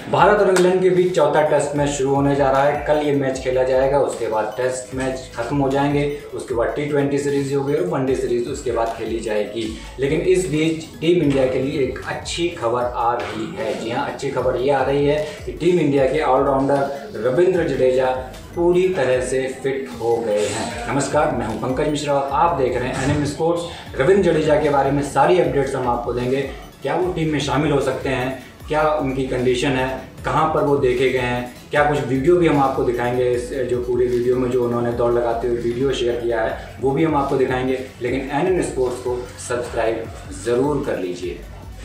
भारत और इंग्लैंड के बीच चौथा टेस्ट मैच शुरू होने जा रहा है। कल ये मैच खेला जाएगा, उसके बाद टेस्ट मैच खत्म हो जाएंगे, उसके बाद T20 सीरीज होगी और वनडे सीरीज उसके बाद खेली जाएगी। लेकिन इस बीच टीम इंडिया के लिए एक अच्छी खबर आ रही है। जी हाँ, अच्छी खबर ये आ रही है कि टीम इंडिया के ऑलराउंडर रविंद्र जडेजा पूरी तरह से फिट हो गए हैं। नमस्कार, मैं हूं पंकज मिश्रा और आप देख रहे हैं NM स्पोर्ट्स। रविंद्र जडेजा के बारे में सारी अपडेट्स हम आपको देंगे। क्या वो टीम में शामिल हो सकते हैं, क्या उनकी कंडीशन है, कहाँ पर वो देखे गए हैं, क्या कुछ वीडियो भी हम आपको दिखाएंगे। इस जो पूरी वीडियो में जो उन्होंने दौड़ लगाते हुए वीडियो शेयर किया है वो भी हम आपको दिखाएंगे। लेकिन NM स्पोर्ट्स को सब्सक्राइब ज़रूर कर लीजिए।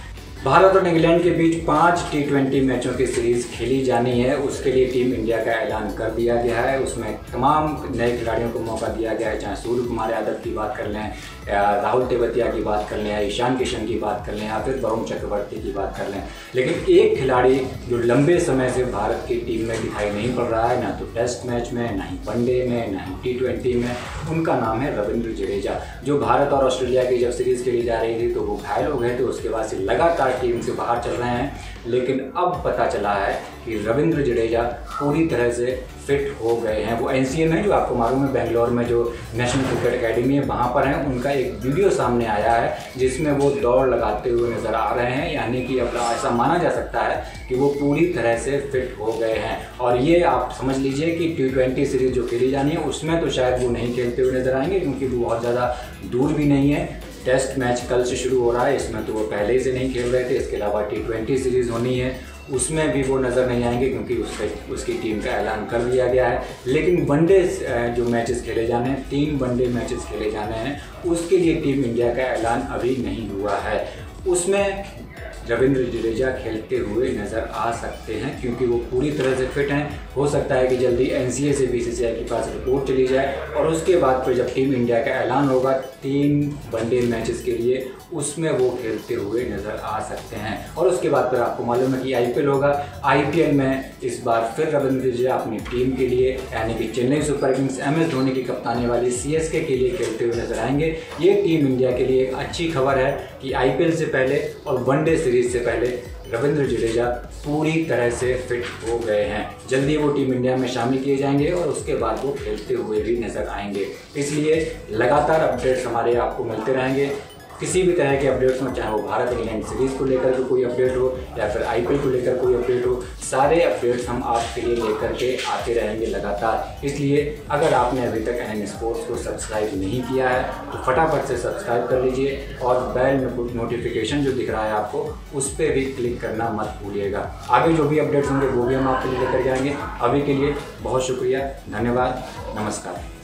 भारत और इंग्लैंड के बीच 5 T20 मैचों की सीरीज़ खेली जानी है। उसके लिए टीम इंडिया का ऐलान कर दिया गया है। उसमें तमाम नए खिलाड़ियों को मौका दिया गया है, चाहे सूर्य कुमार यादव की बात कर लें, राहुल तेवतिया की बात कर लें, ईशान किशन की बात कर लें या फिर वरुण चक्रवर्ती की बात कर लें। लेकिन एक खिलाड़ी जो लंबे समय से भारत की टीम में दिखाई नहीं पड़ रहा है, ना तो टेस्ट मैच में, ना ही वनडे में, ना ही T20 में, उनका नाम है रविंद्र जडेजा। जो भारत और ऑस्ट्रेलिया की जब सीरीज़ खेली जा रही थी तो वो घायल हो गए थे, उसके बाद से लगातार टीम से बाहर चल रहे हैं। लेकिन अब पता चला है कि रविंद्र जडेजा पूरी तरह से फिट हो गए हैं। वो NCA में, जो आपको मालूम है बेंगलोर में जो नेशनल क्रिकेट एकेडमी है, वहाँ पर हैं। उनका एक वीडियो सामने आया है जिसमें वो दौड़ लगाते हुए नज़र आ रहे हैं। यानी कि अब ऐसा माना जा सकता है कि वो पूरी तरह से फिट हो गए हैं। और ये आप समझ लीजिए कि T20 सीरीज़ जो खेली जानी है उसमें तो शायद वो नहीं खेलते हुए नज़र आएंगे, क्योंकि वो बहुत ज़्यादा दूर भी नहीं है। टेस्ट मैच कल से शुरू हो रहा है, इसमें तो वो पहले से नहीं खेल रहे थे। इसके अलावा T20 सीरीज़ होनी है, उसमें भी वो नज़र नहीं आएंगे, क्योंकि उसकी टीम का ऐलान कर दिया गया है। लेकिन वनडे जो मैचेस खेले जाने हैं, 3 वनडे मैचेस खेले जाने हैं, उसके लिए टीम इंडिया का ऐलान अभी नहीं हुआ है। उसमें रविंद्र जडेजा खेलते हुए नज़र आ सकते हैं, क्योंकि वो पूरी तरह से फिट हैं। हो सकता है कि जल्दी NCA से BCCI के पास रिपोर्ट चली जाए और उसके बाद फिर जब टीम इंडिया का ऐलान होगा 3 वनडे मैचेस के लिए, उसमें वो खेलते हुए नज़र आ सकते हैं। और उसके बाद फिर आपको मालूम है कि IPL होगा। IPL में इस बार फिर रविंद्र जडेजा अपनी टीम के लिए, यानी कि Chennai Super Kings MS Dhoni की कप्तानी वाली CSK के लिए खेलते हुए नजर आएंगे। ये टीम इंडिया के लिए एक अच्छी खबर है कि IPL से पहले और वनडे सीरीज से पहले रविंद्र जडेजा पूरी तरह से फिट हो गए हैं। जल्दी वो टीम इंडिया में शामिल किए जाएंगे और उसके बाद वो खेलते हुए भी नजर आएंगे। इसलिए लगातार अपडेट्स हमारे आपको मिलते रहेंगे। किसी भी तरह के अपडेट्स हो, चाहे वो भारत इंग्लैंड सीरीज़ को लेकर के कोई अपडेट हो या फिर IPL को लेकर कोई अपडेट हो, सारे अपडेट्स हम आपके लिए लेकर के आते रहेंगे लगातार। इसलिए अगर आपने अभी तक NM स्पोर्ट्स को सब्सक्राइब नहीं किया है तो फटाफट से सब्सक्राइब कर लीजिए और बेल नोटिफिकेशन जो दिख रहा है आपको, उस पर भी क्लिक करना मत भूलिएगा। आगे जो भी अपडेट्स होंगे वो भी हम आपके लिए लेकर जाएंगे। अभी के लिए बहुत शुक्रिया, धन्यवाद, नमस्कार।